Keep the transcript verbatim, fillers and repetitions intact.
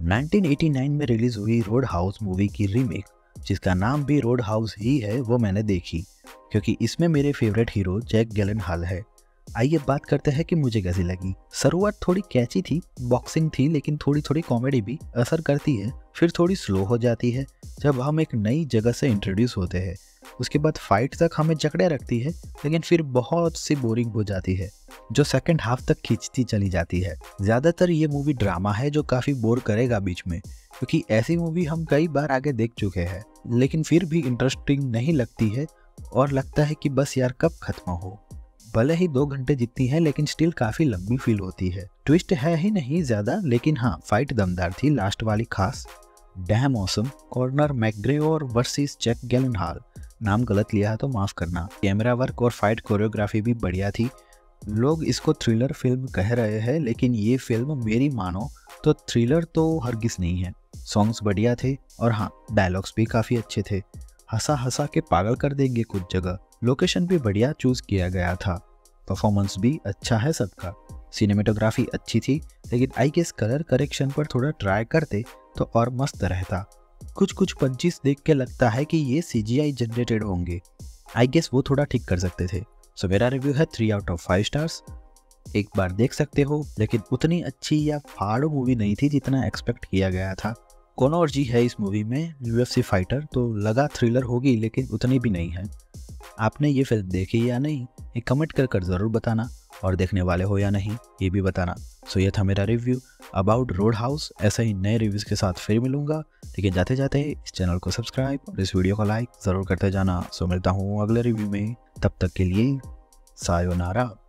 Nineteen eighty nine में release हुई road house movie की रीमेक, जिसका नाम भी रोड हाउस ही है, वो मैंने देखी क्योंकि इसमें मेरे फेवरेट हीरो जैक गिलेनहॉल है। आइए बात करते हैं कि मुझे कैसी लगी। शुरुआत थोड़ी कैची थी, बॉक्सिंग थी, लेकिन थोड़ी थोड़ी कॉमेडी भी असर करती है, फिर थोड़ी स्लो हो जाती है जब हम एक नई जगह से इंट्रोड्यूस होते हैं। उसके बाद फाइट तक हमें जकड़े रखती है, लेकिन फिर बहुत सी बोरिंग हो जाती है जो सेकंड हाफ तक खींचती चली जाती है। ज़्यादातर ये मूवी ड्रामा है जो काफ़ी बोर करेगा बीच में, क्योंकि ऐसी मूवी हम कई बार आगे देख चुके हैं, लेकिन फिर भी इंटरेस्टिंग नहीं लगती है और लगता है कि बस यार कब खत्म हो। भले ही दो घंटे जितनी है, लेकिन स्टिल काफ़ी लंबी फील होती है। ट्विस्ट है ही नहीं ज़्यादा, लेकिन हाँ फाइट दमदार थी, लास्ट वाली खास। Damn awesome, Conor McGregor versus Jake Gyllenhaal, नाम गलत लिया है तो माफ़ करना। कैमरा वर्क और फाइट कोरियोग्राफी भी बढ़िया थी। लोग इसको थ्रिलर फिल्म कह रहे हैं, लेकिन ये फिल्म मेरी मानो तो थ्रिलर तो हरगिज़ नहीं है। सॉन्ग्स बढ़िया थे और हाँ डायलॉग्स भी काफ़ी अच्छे थे, हंसा हंसा के पागल कर देंगे कुछ जगह। लोकेशन भी बढ़िया चूज़ किया गया था, परफॉर्मेंस भी अच्छा है सबका। सिनेमेटोग्राफी अच्छी थी, लेकिन आई गेस कलर करेक्शन पर थोड़ा ट्राई करते तो और मस्त रहता। कुछ कुछ पंचेस देख के लगता है कि ये सीजीआई जनरेटेड होंगे, आई गेस वो थोड़ा ठीक कर सकते थे। सो मेरा रिव्यू है three out of five stars. एक बार देख सकते हो, लेकिन उतनी अच्छी या फाड़ो मूवी नहीं थी जितना एक्सपेक्ट किया गया था। कॉनर जी है इस मूवी में, यूएफसी फाइटर, तो लगा थ्रिलर होगी, लेकिन उतनी भी नहीं है। आपने ये फिल्म देखी या नहीं, ये कमेंट कर कर ज़रूर बताना, और देखने वाले हो या नहीं ये भी बताना। सो ये था मेरा रिव्यू अबाउट रोड हाउस। ऐसे ही नए रिव्यूज़ के साथ फिर मिलूंगा, लेकिन जाते जाते इस चैनल को सब्सक्राइब और इस वीडियो को लाइक ज़रूर करते जाना। सो मिलता हूँ अगले रिव्यू में, तब तक के लिए सायोनारा।